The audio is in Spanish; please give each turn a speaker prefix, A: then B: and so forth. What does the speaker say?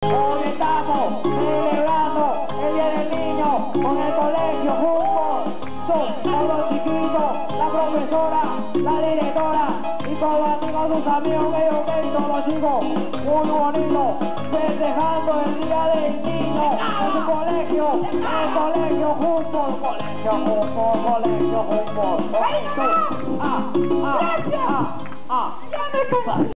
A: Hoy estamos celebrando el Día del Niño con el colegio juntos. Son todos chiquitos, la profesora, la directora y todos amigos, sus amigos, ellos ven todos los chicos. Muy bonito, festejando el Día del Niño en su colegio, en el colegio juntos, colegio juntos, colegio juntos.
B: ¡Gracias! ¡Ya me